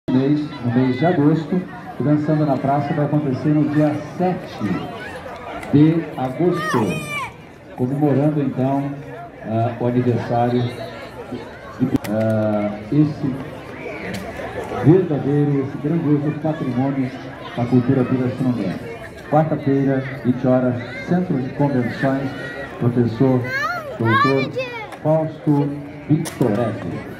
No mês de agosto, o Dançando na Praça vai acontecer no dia 7 de agosto, comemorando então o aniversário esse verdadeiro, esse grandioso patrimônio da cultura pirassunundense. Quarta-feira, 20 horas, Centro de Convenções, professor Dr. Fausto Victorelli.